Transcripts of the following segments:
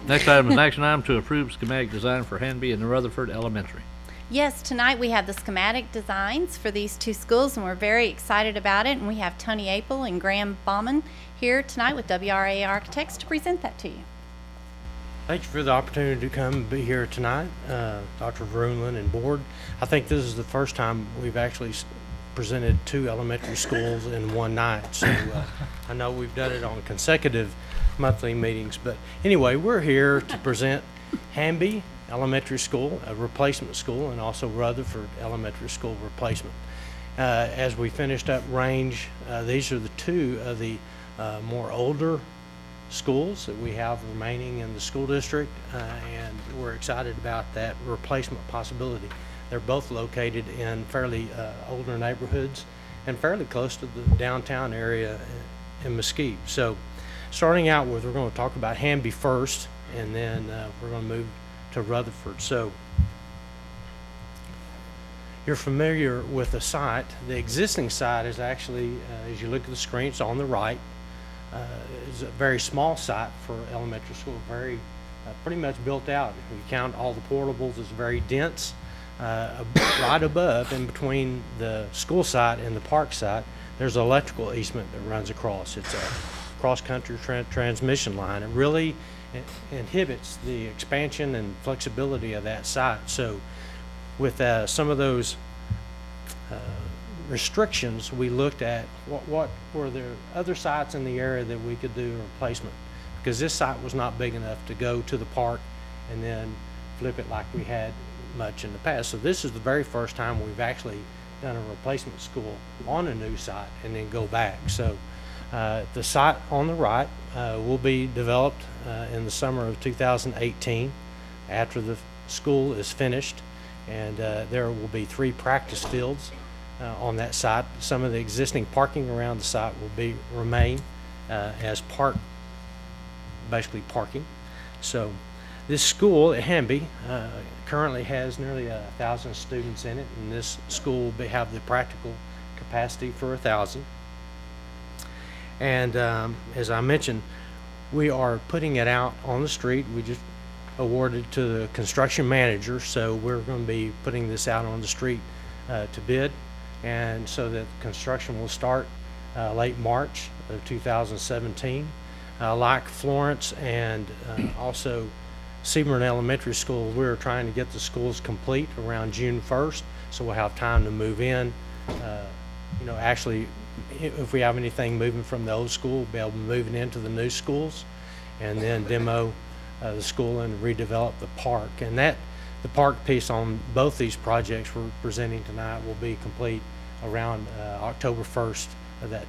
Next item is action item to approve schematic design for Hanby and Rutherford Elementary. Yes, tonight we have the schematic designs for these two schools, and we're very excited about it. And we have Tony Apel and Graham Bauman here tonight with WRA Architects to present that to you. Thank you for the opportunity to come and be here tonight, Dr. Vroonland and board. I think this is the first time we've actually presented two elementary schools in one night. So I know we've done it on consecutive monthly meetings, but anyway, we're here to present Hanby Elementary School, a replacement school, and also Rutherford Elementary School replacement. As we finished up range, these are the two of the more older schools that we have remaining in the school district, and we're excited about that replacement possibility. They're both located in fairly older neighborhoods and fairly close to the downtown area in Mesquite. So starting out with, we're going to talk about Hanby first, and then we're going to move to Rutherford. So you're familiar with the site. The existing site is actually, as you look at the screen, it's on the right. It's a very small site for elementary school, very pretty much built out. If you count all the portables, it's very dense. Right above, in between the school site and the park site, there's an electrical easement that runs across. It's a cross-country transmission line. It really inhibits the expansion and flexibility of that site. So with some of those restrictions, we looked at what were there other sites in the area that we could do a replacement, because this site was not big enough to go to the park and then flip it like we had much in the past. So this is the very first time we've actually done a replacement school on a new site and then go back. So the site on the right will be developed in the summer of 2018 after the school is finished, and there will be 3 practice fields on that site. Some of the existing parking around the site will remain as basically parking. So this school at Hanby currently has nearly 1,000 students in it, and this school will have the practical capacity for 1,000. And as I mentioned, we are putting it out on the street. We just awarded to the construction manager, so we're going to be putting this out on the street to bid, and so that construction will start late March of 2017. Like Florence and also Seaburn Elementary School, we're trying to get the schools complete around June 1st, so we'll have time to move in. You know, actually, if we have anything moving from the old school, we'll be able to move it into the new schools, and then demo the school and redevelop the park. And the park piece on both these projects we're presenting tonight will be complete around October 1st of that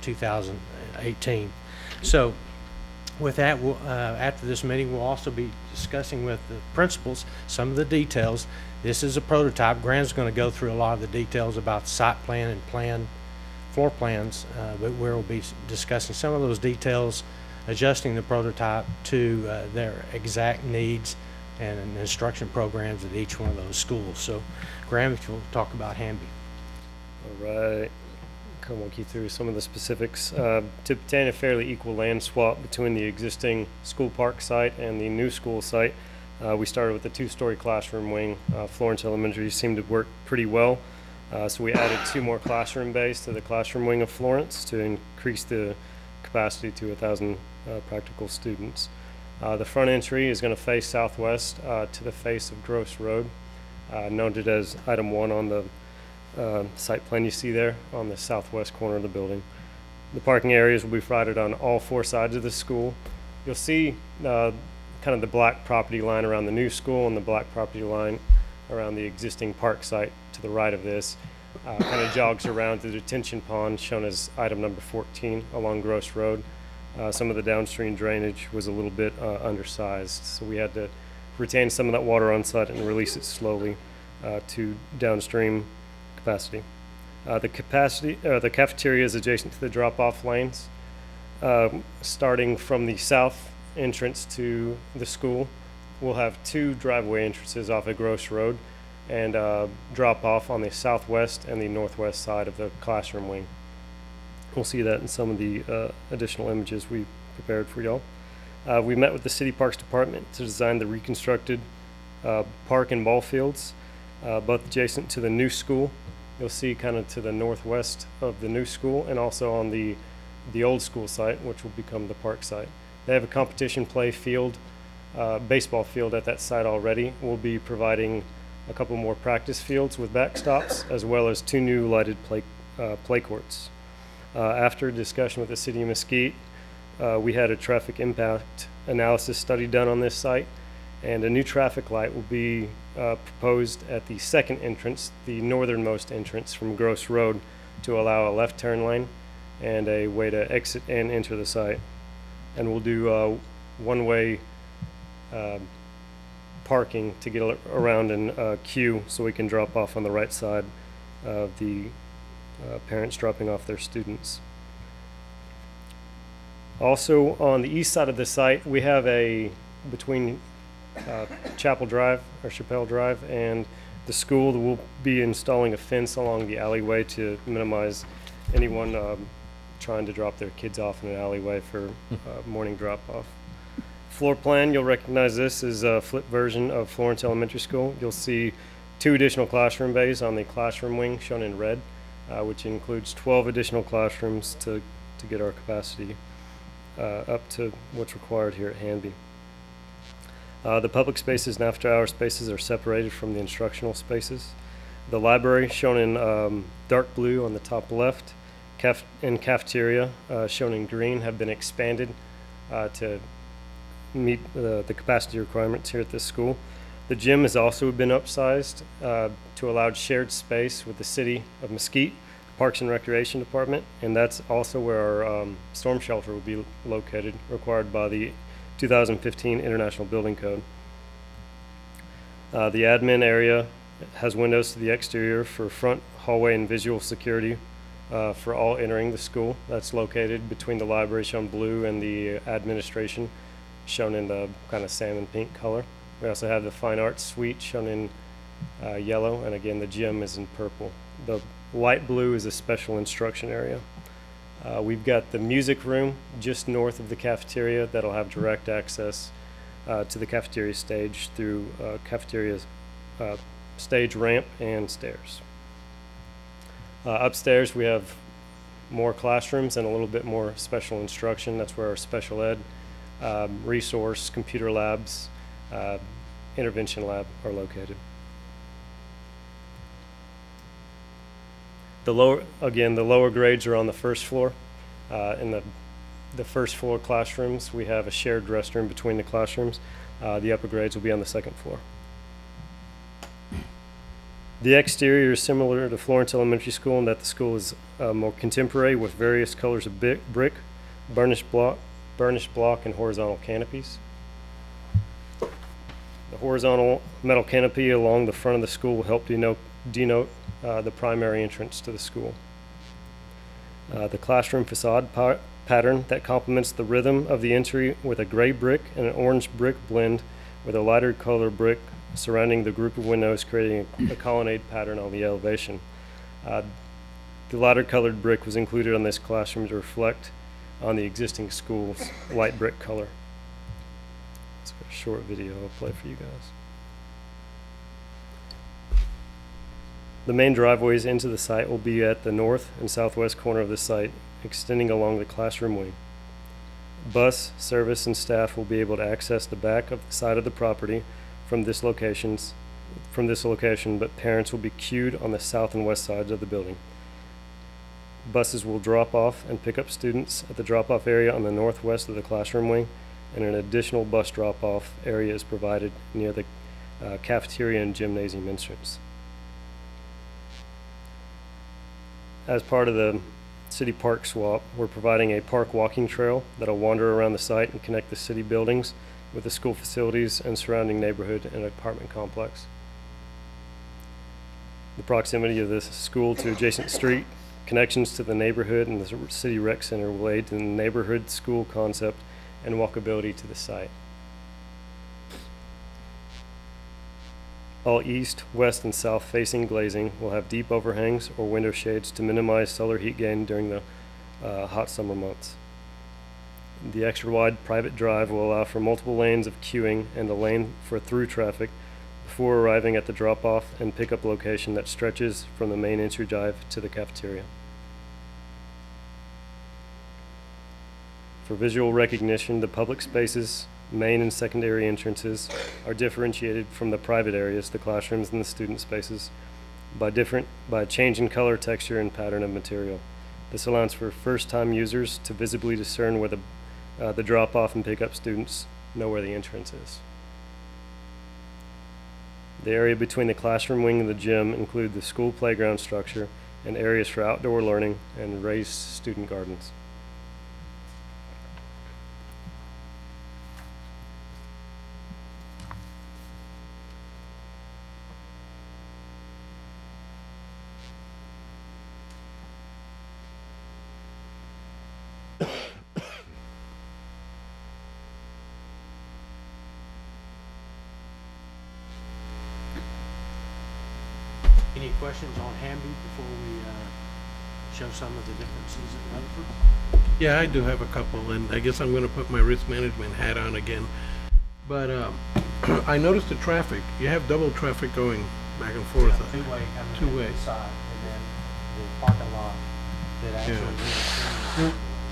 2018. So with that, after this meeting, we'll also be discussing with the principals some of the details. This is a prototype. Graham's going to go through a lot of the details about the site plan and floor plans, but we'll be discussing some of those details, adjusting the prototype to their exact needs and instruction programs at each one of those schools. So Graham, if you'll talk about Hanby. All right. I'll walk you through some of the specifics. To obtain a fairly equal land swap between the existing school park site and the new school site, we started with a 2-story classroom wing. Florence Elementary seemed to work pretty well, so we added 2 more classroom bays to the classroom wing of Florence to increase the capacity to 1,000 practical students. The front entry is going to face southwest to the face of Gross Road, noted as item 1 on the site plan you see there on the southwest corner of the building. The parking areas will be provided on all 4 sides of the school. You'll see kind of the black property line around the new school and the black property line around the existing park site to the right of this. Kind of jogs around the detention pond shown as item number 14 along Gross Road. Some of the downstream drainage was a little bit undersized, so we had to retain some of that water on site and release it slowly to downstream capacity. The cafeteria is adjacent to the drop-off lanes. Starting from the south entrance to the school, we'll have 2 driveway entrances off of Gross Road and drop off on the southwest and the northwest side of the classroom wing. We'll see that in some of the additional images we prepared for y'all. We met with the City Parks Department to design the reconstructed park and ball fields, both adjacent to the new school. You'll see kind of to the northwest of the new school, and also on the old school site, which will become the park site. They have a competition play field, baseball field at that site already. We'll be providing a couple more practice fields with backstops, as well as 2 new lighted play courts. After discussion with the City of Mesquite, we had a traffic impact analysis study done on this site, and a new traffic light will be proposed at the second entrance, the northernmost entrance from Gross Road, to allow a left turn lane and a way to exit and enter the site. And we'll do one-way parking to get around and queue, so we can drop off on the right side of the parents dropping off their students. Also, on the east side of the site, we have between Chapel Drive, or Chappelle Drive, and the school, we'll be installing a fence along the alleyway to minimize anyone trying to drop their kids off in an alleyway for morning drop-off. Floor plan, you'll recognize this as a flipped version of Florence Elementary School. You'll see 2 additional classroom bays on the classroom wing, shown in red, which includes 12 additional classrooms to get our capacity up to what's required here at Hanby. The public spaces and after-hour spaces are separated from the instructional spaces. The library, shown in dark blue on the top left, and cafeteria, shown in green, have been expanded to meet the capacity requirements here at this school. The gym has also been upsized to allow shared space with the City of Mesquite Parks and Recreation Department, and that's also where our storm shelter will be located, required by the 2015 International Building Code. The admin area has windows to the exterior for front hallway and visual security for all entering the school. That's located between the library, shown blue, and the administration, shown in the kind of salmon pink color. We also have the fine arts suite, shown in yellow, and again the gym is in purple. The light blue is a special instruction area. We've got the music room just north of the cafeteria that'll have direct access to the cafeteria stage through cafeteria's stage ramp and stairs. Upstairs we have more classrooms and a little bit more special instruction. That's where our special ed, resource, computer labs, intervention lab are located. The lower grades are on the first floor. In the first floor classrooms, we have a shared restroom between the classrooms. The upper grades will be on the second floor. The exterior is similar to Florence Elementary School in that the school is more contemporary, with various colors of brick, burnished block, and horizontal canopies. The horizontal metal canopy along the front of the school will help denote the primary entrance to the school. The classroom facade pattern that complements the rhythm of the entry with a gray brick and an orange brick blend with a lighter color brick surrounding the group of windows, creating a colonnade pattern on the elevation. The lighter colored brick was included on this classroom to reflect on the existing school's light brick color. Let's go a short video I'll play for you guys. The main driveways into the site will be at the north and southwest corner of the site, extending along the classroom wing. Bus, service, and staff will be able to access the back of the side of the property from this location, but parents will be queued on the south and west sides of the building. Buses will drop off and pick up students at the drop-off area on the northwest of the classroom wing, and an additional bus drop-off area is provided near the cafeteria and gymnasium entrance. As part of the city park swap, we're providing a park walking trail that'll wander around the site and connect the city buildings with the school facilities and surrounding neighborhood and apartment complex. The proximity of this school to adjacent street, connections to the neighborhood and the city rec center will aid in the neighborhood school concept and walkability to the site. All east, west, and south facing glazing will have deep overhangs or window shades to minimize solar heat gain during the hot summer months. The extra wide private drive will allow for multiple lanes of queuing and a lane for through traffic before arriving at the drop-off and pickup location that stretches from the main entry drive to the cafeteria. For visual recognition, the public spaces, main and secondary entrances are differentiated from the private areas, the classrooms and the student spaces, by a change in color, texture, and pattern of material. This allows for first-time users to visibly discern where the drop-off and pickup students know where the entrance is. The area between the classroom wing and the gym include the school playground structure and areas for outdoor learning and raised student gardens. Any questions on Hanby before we show some of the differences at Rutherford? Yeah, I do have a couple, and I guess I'm going to put my risk management hat on again. But I noticed the traffic. You have double traffic going back and forth. Two-way coming Two-way. in the side, and then the parking lot that actually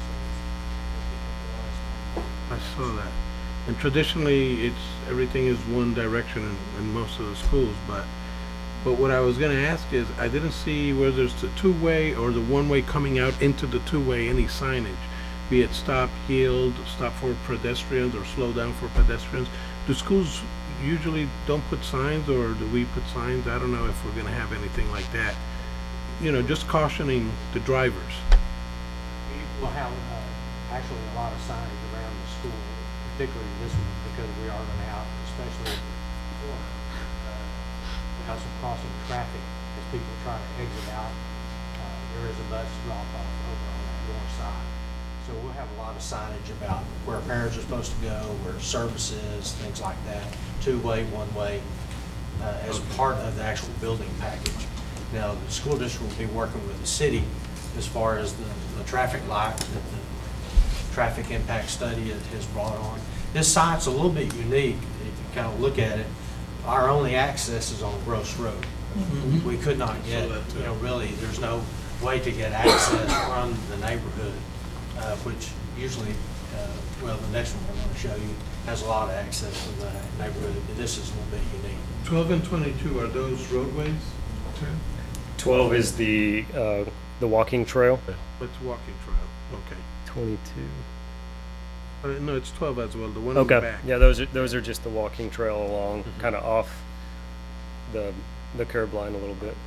I saw that. And traditionally, everything is one direction in most of the schools, but what I was going to ask is, I didn't see where there's the two-way or the one-way coming out into the two-way, any signage, be it stop, yield, stop for pedestrians, or slow down for pedestrians. Do schools usually don't put signs, or do we put signs? I don't know if we're going to have anything like that. You know, just cautioning the drivers. We'll have actually a lot of signage around the school, particularly this one, because we are going to have, especially at the corner, have some crossing traffic as people try to exit out. There is a bus drop off over on that north side. So we'll have a lot of signage about where parents are supposed to go, where service is, things like that. Two-way, one-way, as part of the actual building package. Now, the school district will be working with the city as far as the traffic light that the traffic impact study has brought on. This site's a little bit unique if you kind of look at it. Our only access is on Gross Road. Mm-hmm. We could not get, really, there's no way to get access from the neighborhood, which usually, well, the next one I'm going to show you has a lot of access from the neighborhood, but this is a little bit unique. 12 and 22, are those roadways? 12 is the walking trail. It's walking trail, okay. 22. No, it's 12 as well, the one in the back. Yeah, those are just the walking trail along, kind of off the curb line a little bit.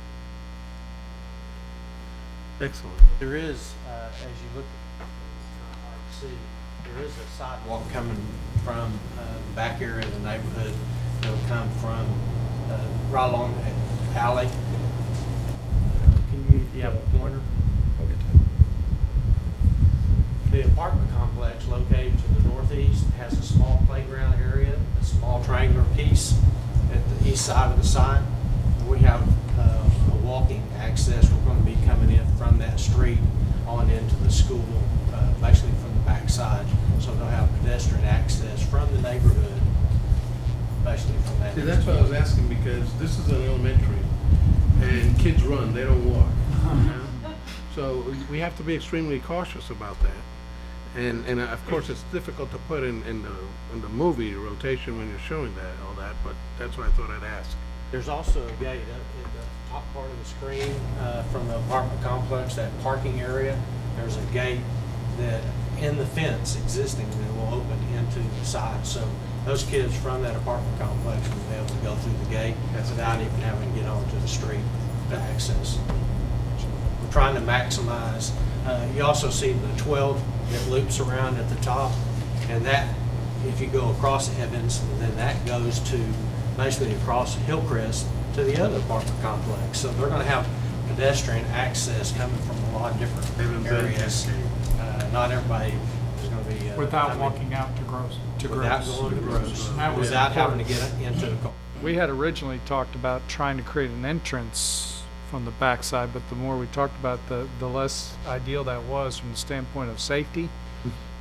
Excellent. There is, as you look, see, there is a sidewalk coming from the back area of the neighborhood. It'll come from right along the alley. Can you have a pointer? The apartment complex located to the northeast has a small playground area, a small triangular piece at the east side of the site. We have a walking access. We're going to be coming in from that street on into the school, basically from the back side. So they'll have pedestrian access from the neighborhood, basically from that. See, that's what I was asking, because this is an elementary, and kids run, they don't walk. So we have to be extremely cautious about that. And of course, it's difficult to put in the movie rotation when you're showing all that, but that's what I thought I'd ask. There's also a gate up in the top part of the screen from the apartment complex, that parking area. There's a gate that in the fence existing that will open into the side. So those kids from that apartment complex will be able to go through the gate without even having to get onto the street to access. So we're trying to maximize. You also see the 12 that loops around at the top, and that, if you go across Evans, then that goes to basically across Hillcrest to the other apartment complex. So they're going to have pedestrian access coming from a lot of different areas. Not everybody is going to be without walking out to Gross. Without going to Gross. Without having to get into the car. We had originally talked about trying to create an entrance from the backside, but the more we talked about the less ideal that was from the standpoint of safety.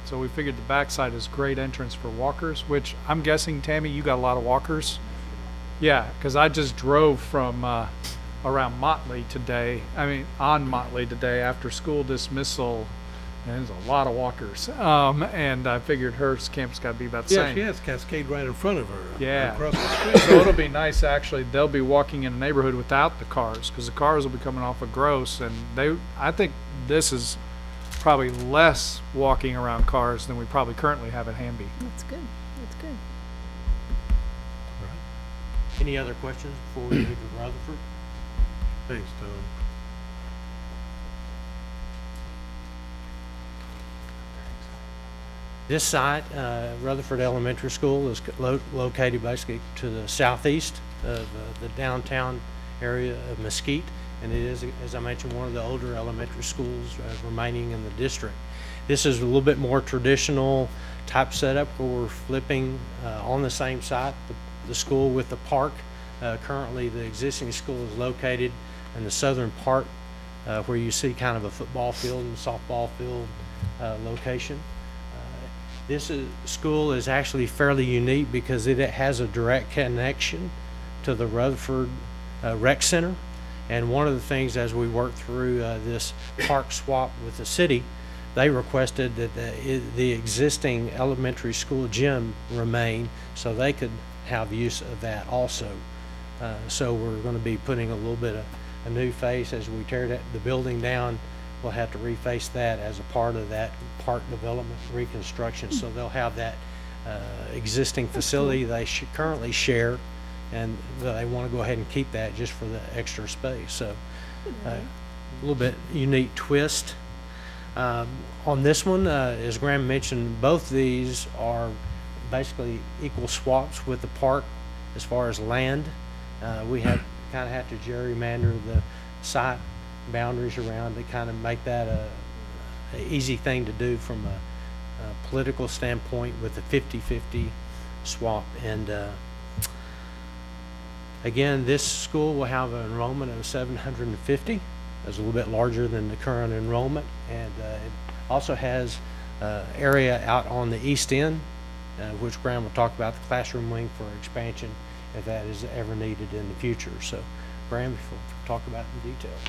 So we figured the backside is great entrance for walkers, which I'm guessing, Tammy, you got a lot of walkers? Yeah, because I just drove from around Motley today. I mean, on Motley today after school dismissal, and there's a lot of walkers. And I figured her campus got to be about the Yeah, same. she has Cascade right in front of her. Yeah. Across the street. So it'll be nice, actually. They'll be walking in a neighborhood without the cars, because the cars will be coming off of Gross, and I think this is probably less walking around cars than we probably currently have at Hanby. That's good. That's good. Any other questions before we move to Rutherford? Thanks, Tom. This site, Rutherford Elementary School, is located basically to the southeast of the downtown area of Mesquite, and it is, as I mentioned, one of the older elementary schools remaining in the district. This is a little bit more traditional type setup where we're flipping on the same site the school with the park. Currently, the existing school is located in the southern part where you see kind of a football field and softball field location. This school is actually fairly unique because it has a direct connection to the Rutherford Rec Center. And one of the things as we worked through this park swap with the city, they requested that the existing elementary school gym remain so they could have use of that also. So we're going to be putting a little bit of a new face as we tear the building down. We'll have to reface that as a part of that park development reconstruction. So they'll have that existing facility they currently share, and they want to go ahead and keep that just for the extra space. So a little bit unique twist. On this one, as Graham mentioned, both these are basically equal swaps with the park as far as land. We have kind of to gerrymander the site boundaries around to kind of make that a easy thing to do from a political standpoint with the 50-50 swap. And again, this school will have an enrollment of 750. That's a little bit larger than the current enrollment, and it also has area out on the east end, which Graham will talk about, the classroom wing for expansion if that is ever needed in the future. So Graham, if we'll talk about it in detail.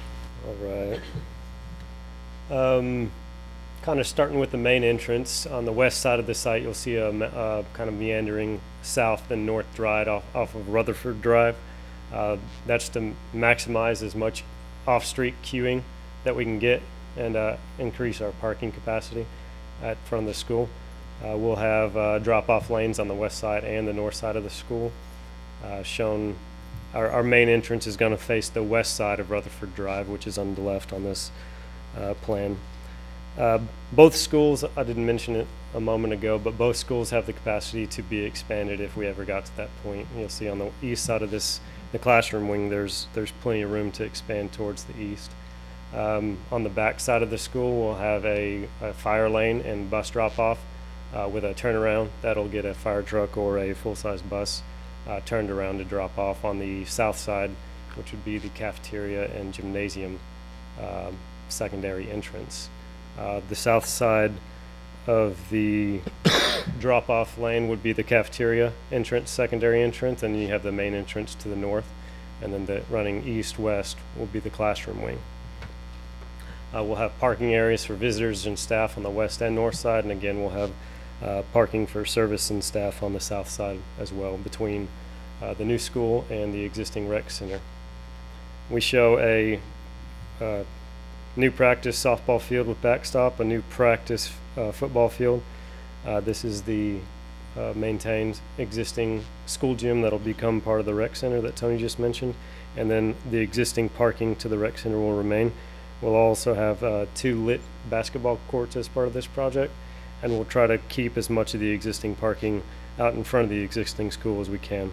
All right. Kind of starting with the main entrance. On the west side of the site, you'll see a kind of meandering south and north drive off of Rutherford Drive. That's to maximize as much off-street queuing that we can get and increase our parking capacity at front of the school. We'll have drop-off lanes on the west side and the north side of the school. Shown, our main entrance is going to face the west side of Rutherford Drive, which is on the left on this plan. Both schools, I didn't mention it a moment ago, but both schools have the capacity to be expanded if we ever got to that point. You'll see on the east side of this, the classroom wing, there's plenty of room to expand towards the east. On the back side of the school, we'll have a fire lane and bus drop-off with a turnaround. That'll get a fire truck or a full-size bus turned around to drop off on the south side, which would be the cafeteria and gymnasium secondary entrance. The south side of the drop-off lane would be the cafeteria entrance, secondary entrance, and you have the main entrance to the north, and then the running east-west will be the classroom wing. We'll have parking areas for visitors and staff on the west and north side, and again we'll have parking for service and staff on the south side as well, between the new school and the existing rec center. We show a new practice softball field with backstop, a new practice football field. This is the maintained existing school gym that'll become part of the rec center that Tony just mentioned, and then the existing parking to the rec center will remain. We'll also have 2 lit basketball courts as part of this project, and we'll try to keep as much of the existing parking out in front of the existing school as we can.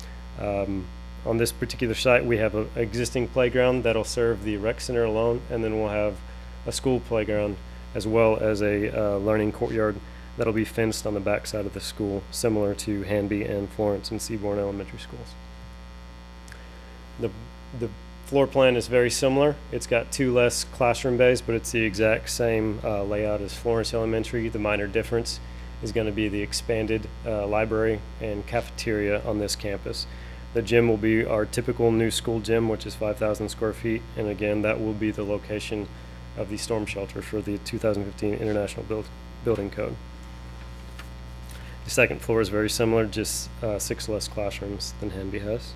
On this particular site, we have an existing playground that'll serve the rec center alone, and then we'll have a school playground as well as a learning courtyard that'll be fenced on the back side of the school, similar to Hanby and Florence and Seaborn elementary schools. The floor plan is very similar. It's got 2 less classroom bays, but it's the exact same layout as Florence Elementary. The minor difference is going to be the expanded library and cafeteria on this campus. The gym will be our typical new school gym, which is 5,000 square feet, and again, that will be the location of the storm shelter for the 2015 International Building Code. The second floor is very similar, just 6 less classrooms than Hanby has.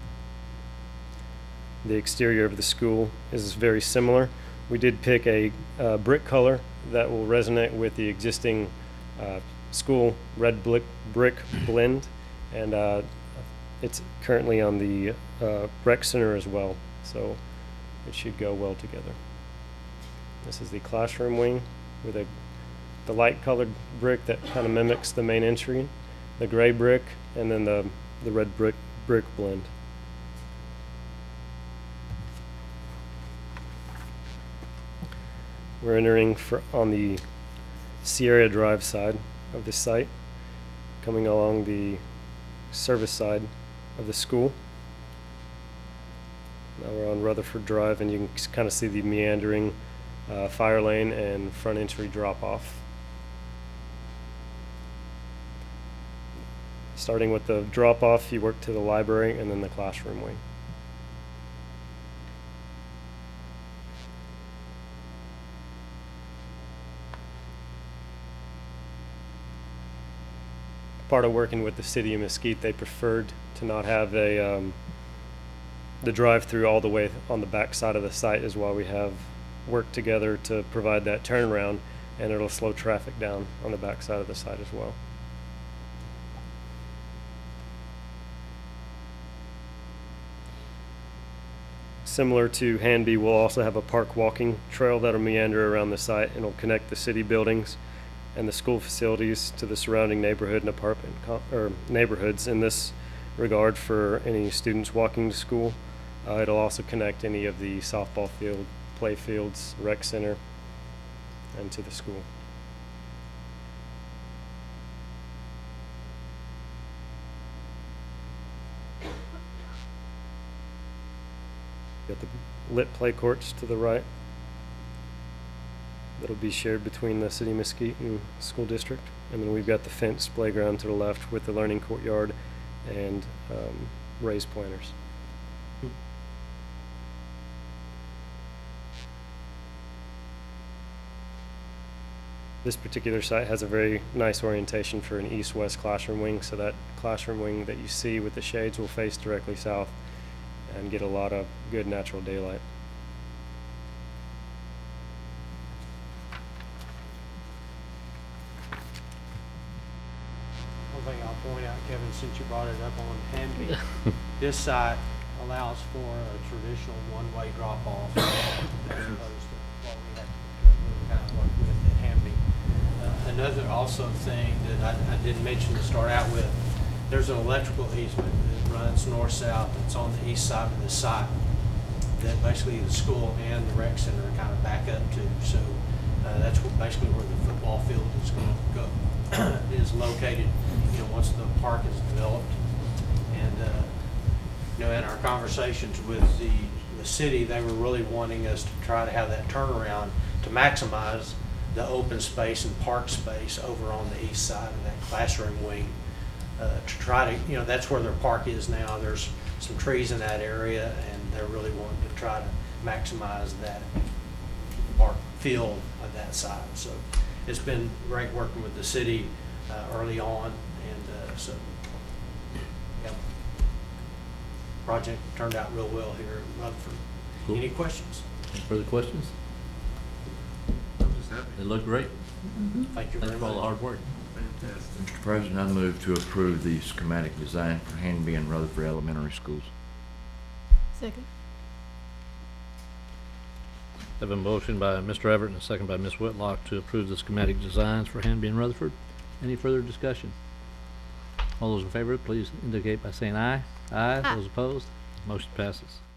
The exterior of the school is very similar. We did pick a brick color that will resonate with the existing school red brick blend, and it's currently on the rec center as well, so it should go well together. This is the classroom wing with the light colored brick that kind of mimics the main entry, the gray brick, and then the red brick blend. We're entering on the Sierra Drive side of the site, coming along the service side of the school. Now we're on Rutherford Drive, and you can kind of see the meandering fire lane and front entry drop-off. Starting with the drop-off, you work to the library and then the classroom wing. Part of working with the city of Mesquite, they preferred to not have the drive-through all the way on the back side of the site, is why we have worked together to provide that turnaround, and it'll slow traffic down on the back side of the site as well. Similar to Hanby, we'll also have a park walking trail that'll meander around the site, and it'll connect the city buildings and the school facilities to the surrounding neighborhood and apartment neighborhoods in this regard for any students walking to school. It'll also connect any of the softball field, play fields, rec center, and to the school. Got the lit play courts to the right. That'll be shared between the city of Mesquite and school district. And then we've got the fenced playground to the left with the learning courtyard and raised planters. This particular site has a very nice orientation for an east-west classroom wing, so that classroom wing that you see with the shades will face directly south and get a lot of good natural daylight. One thing I'll point out, Kevin, since you brought it up on Hanby, this site allows for a traditional one-way drop-off as opposed to what we had to kind of work with at Hanby. Another also thing that I didn't mention to start out with, there's an electrical easement that runs north-south. It's on the east side of the site that basically the school and the rec center kind of back up to. So that's basically where the football field is going to go, is located, once the park is developed. And, in our conversations with the city, they were really wanting us to try to have that turnaround to maximize the open space and park space over on the east side of that classroom wing. To try to, that's where their park is now. There's some trees in that area, and they're really wanting to try to maximize that park field of that side. So it's been great working with the city early on, and so yeah, project turned out real well here at Rutherford. Cool. Any questions? Any further questions? It looked great. Thank you very Thanks for all the much. hard work. Mr. President, I move to approve the schematic design for Hanby and Rutherford Elementary Schools. Second. Have a motion by Mr. Everett and a second by Ms. Whitlock to approve the schematic designs for Hanby and Rutherford. Any further discussion? All those in favor, please indicate by saying aye. Aye. Aye. Those opposed, motion passes.